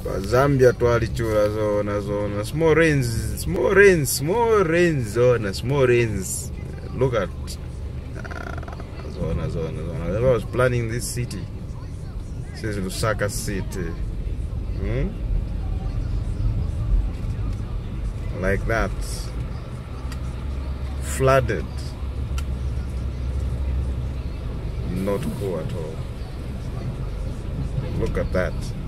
Zambia twalichura zona small rains small rains. Look at zona. I was planning this city. It says Lusaka City. Like that. Flooded. Not cool at all. Look at that.